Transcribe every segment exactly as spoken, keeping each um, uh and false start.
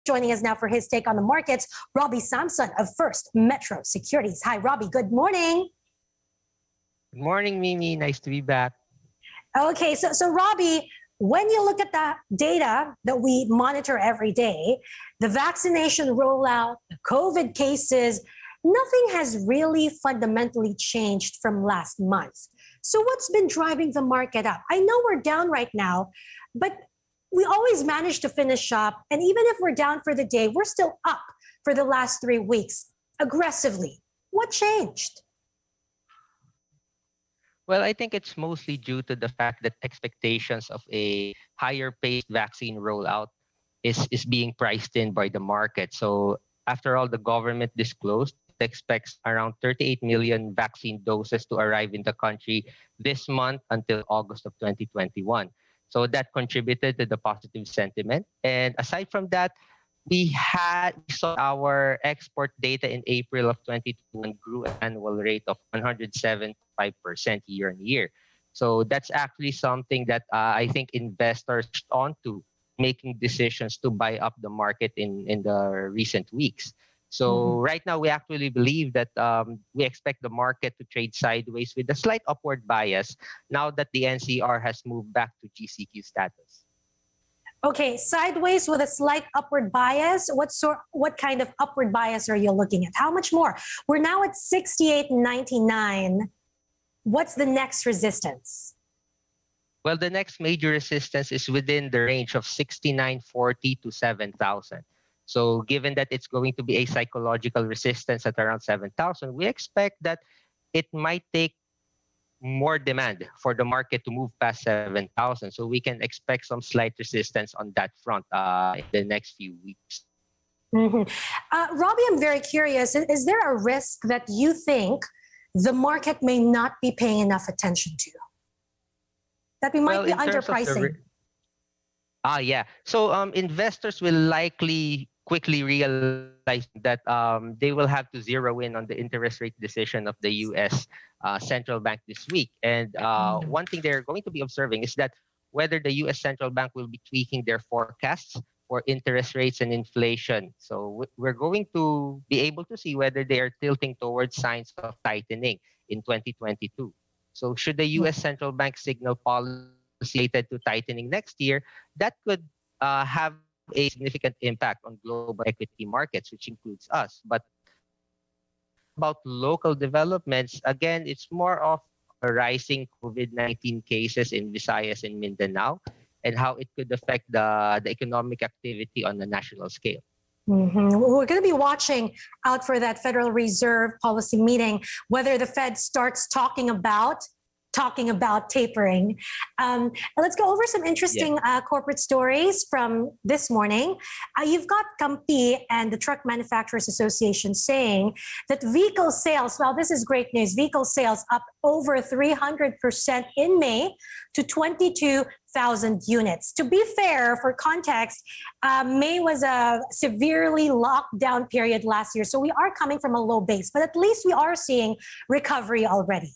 Joining us now for his take on the markets, Robbie Samson of First Metro Securities. Hi, Robbie. Good morning. Good morning, Mimi. Nice to be back. Okay, so, so Robbie, when you look at the data that we monitor every day, the vaccination rollout, the COVID cases, nothing has really fundamentally changed from last month. So what's been driving the market up? I know we're down right now, but we always manage to finish up. And even if we're down for the day, we're still up for the last three weeks aggressively. What changed? Well, I think it's mostly due to the fact that expectations of a higher paced vaccine rollout is, is being priced in by the market. So after all, the government disclosed it expects around thirty-eight million vaccine doses to arrive in the country this month until August of twenty twenty-one. So that contributed to the positive sentiment. And aside from that, we had we saw our export data in April of twenty twenty-one grew at an annual rate of one hundred seventy-five percent year on year. So that's actually something that uh, I think investors onto making decisions to buy up the market in, in the recent weeks. So mm-hmm. right now, we actually believe that um, we expect the market to trade sideways with a slight upward bias now that the N C R has moved back to G C Q status. Okay, sideways with a slight upward bias. What sort? What kind of upward bias are you looking at? How much more? We're now at sixty-eight ninety-nine. What's the next resistance? Well, the next major resistance is within the range of sixty-nine forty to seven thousand. So given that it's going to be a psychological resistance at around seven thousand, we expect that it might take more demand for the market to move past seven thousand. So we can expect some slight resistance on that front uh, in the next few weeks. Mm-hmm. Uh, Robbie, I'm very curious. Is there a risk that you think the market may not be paying enough attention to? That we might well, be underpricing? Ah, yeah. So um, investors will likely quickly realize that um, they will have to zero in on the interest rate decision of the U S uh, central bank this week. And uh, mm. one thing they're going to be observing is that whether the U S central bank will be tweaking their forecasts for interest rates and inflation. So we're going to be able to see whether they are tilting towards signs of tightening in twenty twenty-two. So should the U S central bank signal policy related to tightening next year, that could uh, have a significant impact on global equity markets, which includes us. But about local developments, again, it's more of a rising COVID nineteen cases in Visayas and Mindanao and how it could affect the, the economic activity on a national scale. Mm-hmm. We're going to be watching out for that Federal Reserve policy meeting, whether the Fed starts talking about talking about tapering. Um, let's go over some interesting yeah. uh, corporate stories from this morning. Uh, you've got Campi and the Truck Manufacturers Association saying that vehicle sales, well, this is great news, vehicle sales up over three hundred percent in May to twenty-two thousand units. To be fair, for context, uh, May was a severely locked down period last year, so we are coming from a low base, but at least we are seeing recovery already.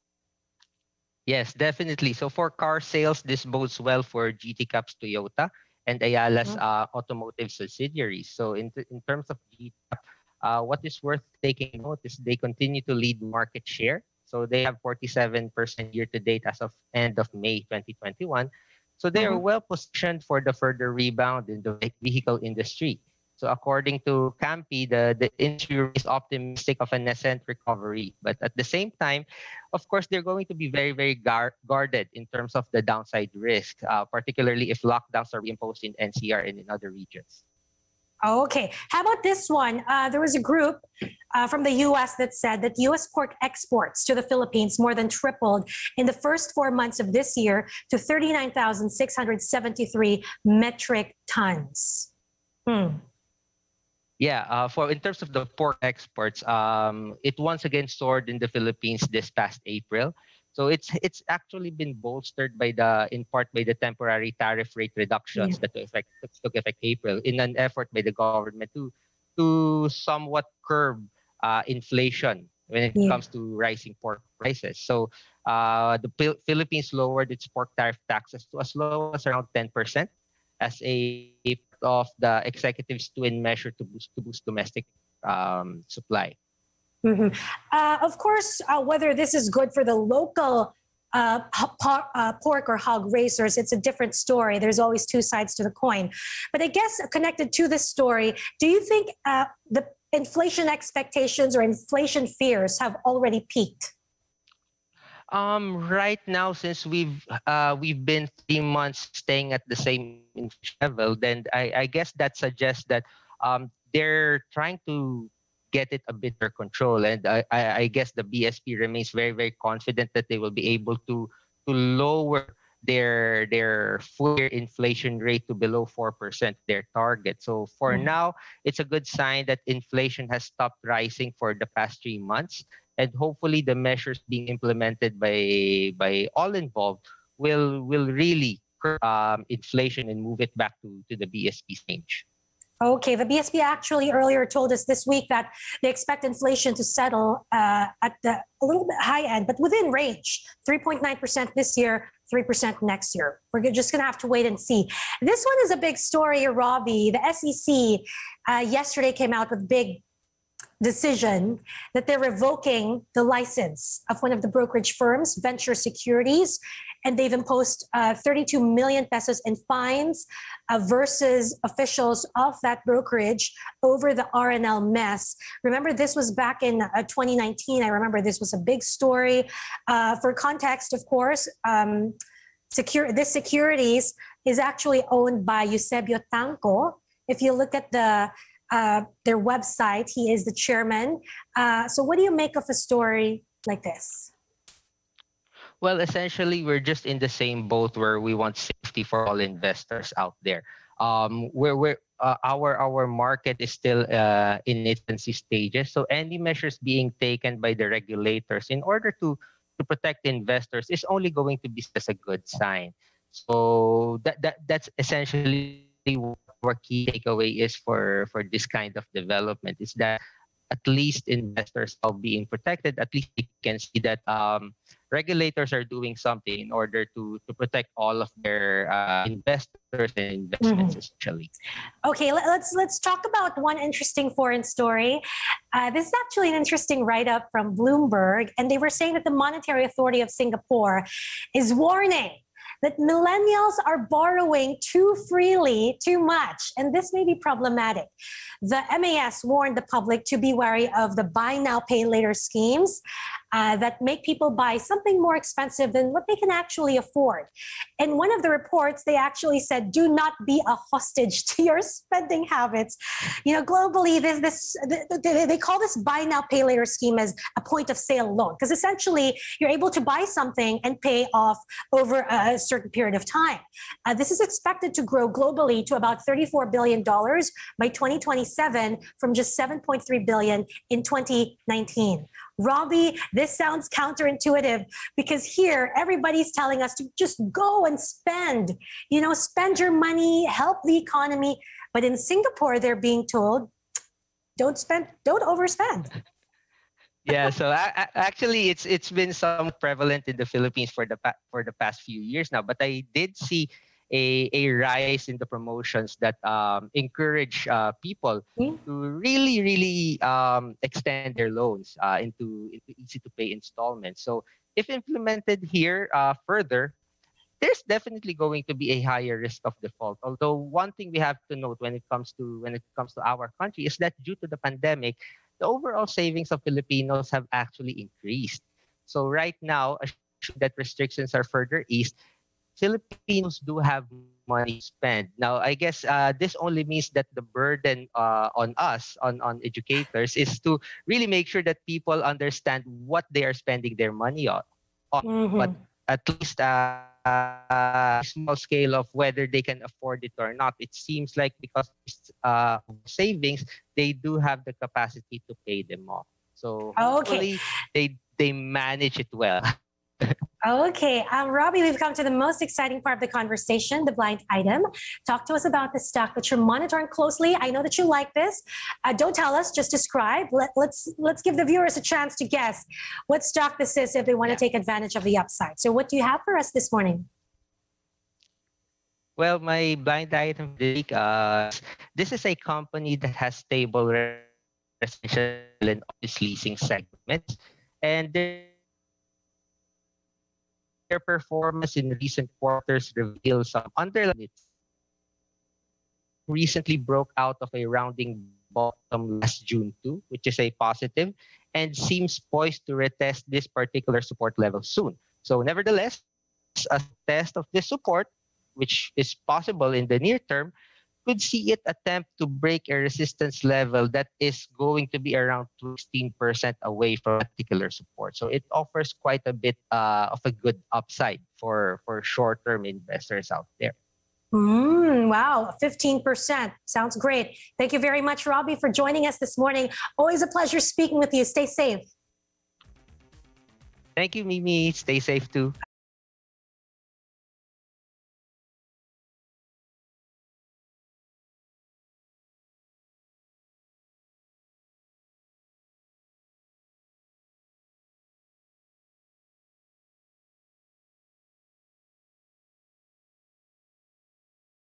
Yes, definitely. So for car sales, this bodes well for G T Cap's Toyota and Ayala's mm-hmm. uh, automotive subsidiaries. So in, th- in terms of G T Cap, uh, what is worth taking note is they continue to lead market share. So they have forty-seven percent year-to-date as of end of May twenty twenty-one. So they mm-hmm. are well positioned for the further rebound in the vehicle industry. So according to Campi, the, the industry is optimistic of a nascent recovery. But at the same time, of course, they're going to be very, very gar- guarded in terms of the downside risk, uh, particularly if lockdowns are imposed in N C R and in other regions. Okay. How about this one? Uh, there was a group uh, from the U S that said that U S pork exports to the Philippines more than tripled in the first four months of this year to thirty-nine thousand six hundred seventy-three metric tons. Hmm. Yeah, uh, for in terms of the pork exports, um, it once again soared in the Philippines this past April. So it's it's actually been bolstered by the in part by the temporary tariff rate reductions yeah. that took effect, took effect April in an effort by the government to to somewhat curb uh, inflation when it yeah. comes to rising pork prices. So uh, the P- Philippines lowered its pork tariff taxes to as low as around ten percent as a of the executive's twin measure to boost to boost domestic um, supply. Mhm. Uh, of course, uh, whether this is good for the local uh, po- uh, pork or hog raisers, it's a different story. There's always two sides to the coin. But I guess connected to this story, do you think uh, the inflation expectations or inflation fears have already peaked? Um, right now, since we've uh, we've been three months staying at the same inflation level, then I, I guess that suggests that um, they're trying to get it a bit under control, and I, I, I guess the B S P remains very very confident that they will be able to to lower their their full year inflation rate to below four percent, their target. So for Mhm. now, it's a good sign that inflation has stopped rising for the past three months, and hopefully the measures being implemented by by all involved will will really curb um, inflation and move it back to to the B S P range. Okay, the B S P actually earlier told us this week that they expect inflation to settle uh, at the a little bit high end, but within range, three point nine percent this year, three percent next year. We're just going to have to wait and see. This one is a big story, Robbie. The S E C uh, yesterday came out with big decision that they're revoking the license of one of the brokerage firms, Metro Securities, and they've imposed uh, thirty-two million pesos in fines uh, versus officials of that brokerage over the R N L mess. Remember, this was back in uh, twenty nineteen. I remember this was a big story. Uh, for context, of course, um, secure, this securities is actually owned by Eusebio Tanco. If you look at the Uh, their website, he is the chairman. Uh, so what do you make of a story like this? Well, essentially, we're just in the same boat where we want safety for all investors out there. Um, where we're uh, our our market is still uh, in its infancy stages, so any measures being taken by the regulators in order to to protect investors is only going to be as a good sign. So that that that's essentially what our key takeaway is for for this kind of development, is that at least investors are being protected. At least they can see that um, regulators are doing something in order to to protect all of their uh, investors and investments, Mhm. essentially. Okay, let- let's let's talk about one interesting foreign story. Uh, this is actually an interesting write-up from Bloomberg, and they were saying that the Monetary Authority of Singapore is warning that millennials are borrowing too freely, too much, and this may be problematic. The M A S warned the public to be wary of the buy now, pay later schemes uh, that make people buy something more expensive than what they can actually afford. In one of the reports, they actually said, do not be a hostage to your spending habits. You know, globally, this, this they, they call this buy now, pay later scheme as a point of sale loan, because essentially you're able to buy something and pay off over a certain period of time. Uh, this is expected to grow globally to about thirty-four billion dollars by twenty twenty-seven from just seven point three billion dollars in twenty nineteen. Robbie, this sounds counterintuitive because here everybody's telling us to just go and spend, you know, spend your money, help the economy. But in Singapore, they're being told, don't spend, don't overspend. Yeah, so a- a- actually, it's it's been somewhat prevalent in the Philippines for the pa- for the past few years now. But I did see a a rise in the promotions that um, encourage uh, people Hmm? to really really um, extend their loans uh, into into easy to pay installments. So if implemented here uh, further, there's definitely going to be a higher risk of default. Although one thing we have to note when it comes to when it comes to our country is that due to the pandemic, the overall savings of Filipinos have actually increased. So right now, assuming that restrictions are further eased, Filipinos do have money to spend. Now, I guess uh, this only means that the burden uh, on us, on, on educators, is to really make sure that people understand what they are spending their money on. on. But Mm-hmm. at least uh, a small scale of whether they can afford it or not, it seems like because uh, of savings, they do have the capacity to pay them off. So Okay. hopefully they they manage it well. Okay, um, Robbie, we've come to the most exciting part of the conversation, the blind item. Talk to us about the stock that you're monitoring closely. I know that you like this. Uh, don't tell us, just describe. Let, let's let's give the viewers a chance to guess what stock this is if they want Yeah. to take advantage of the upside. So, what do you have for us this morning? Well, my blind item for the week, uh, this is a company that has stable residential and office leasing segments, and their performance in recent quarters reveals some underlying recently broke out of a rounding bottom last June too, which is a positive, and seems poised to retest this particular support level soon. So, nevertheless, as a test of this support, which is possible in the near term, could see it attempt to break a resistance level that is going to be around sixteen percent away from particular support. So it offers quite a bit uh, of a good upside for, for short-term investors out there. Mm, wow, fifteen percent. Sounds great. Thank you very much, Robbie, for joining us this morning. Always a pleasure speaking with you. Stay safe. Thank you, Mimi. Stay safe too.